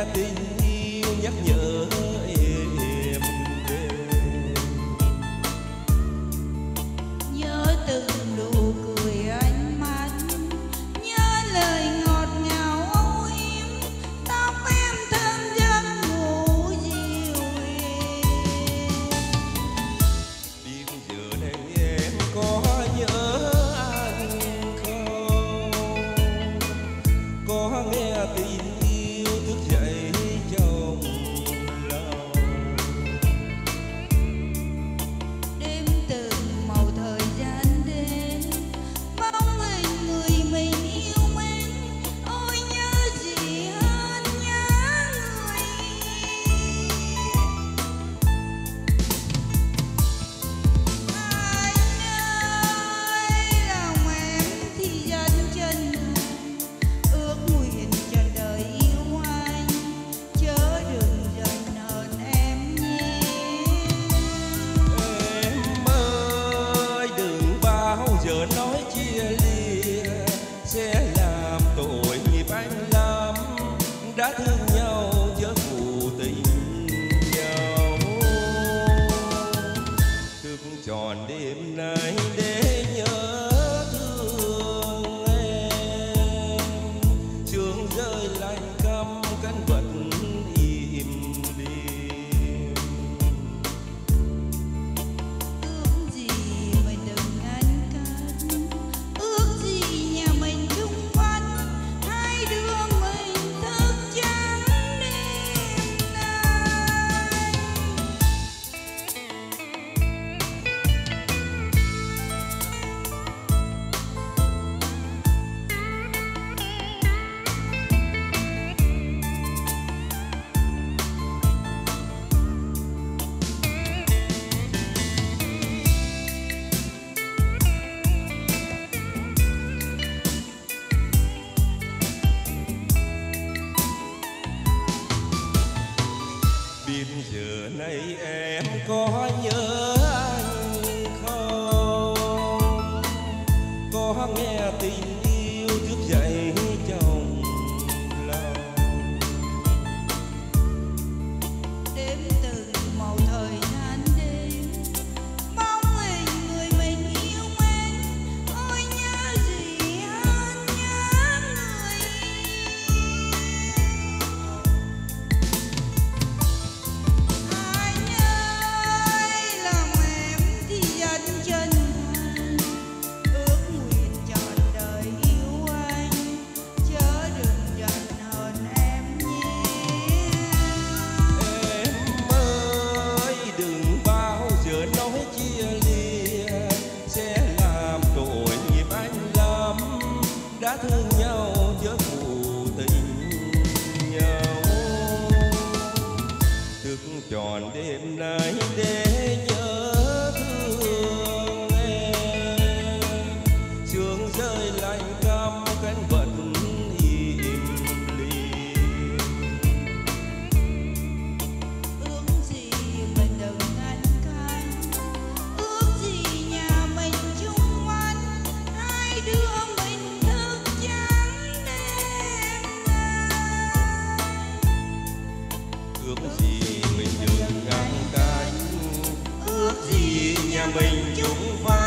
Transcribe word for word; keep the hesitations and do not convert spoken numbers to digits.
tình yêu nhắc nhở êm đềm. Nhớ từng nụ cười ánh mắt, nhớ lời ngọt ngào âu yếm, tóc em thơm giấc ngủ dịu êm. Biết giờ này em có nhớ anh không, có nghe tình yêu thức dậy trong lòng. Đêm từng màu thời gian đến, bóng hình người mình yêu mến, ôi nhớ gì hơn nhớ người. Anh ơi, lòng em thì dần chân thành, ước nguyện trọn đời yêu anh, chớ đừng giận hờn em nhé. Em ơi đừng bao giờ nói chia lìa, sẽ làm tội nghiệp anh lắm. Đã thương nhau chớ phụ tình nhau. Thức tròn đêm nay để nhớ thương em, sương rơi lạnh căm cánh vẫn im đêm. Ước gì mình đừng ngăn cách, ước gì nhà mình chung vắt, hai đứa mình thức trắng đêm nay. Biết giờ này em có nhớ anh không, có nghe tình yêu thức dậy trong lòng. Đêm từng màu thời gian đêm, bóng hình người mình yêu mến, ôi nhớ gì hơn nhớ người. Anh ơi, lòng em thì dần chân thành, ước nguyện trọn đời yêu anh, chớ đừng giận hờn em nhé. Em ơi đừng bao giờ nói chia lìa, sẽ làm tội nghiệp anh lắm. Đã thương nhau chớ phụ tình nhau. Thức tròn đêm nay để nhớ thương em, sương rơi lạnh căm cánh vẫn im lìm. Ước gì mình đừng ngăn cách, ước gì nhà mình chung vắt, hai đứa mình thức trắng đêm nay. Ước gì mình đừng ngăn cánh, ước gì nhà mình chung vai.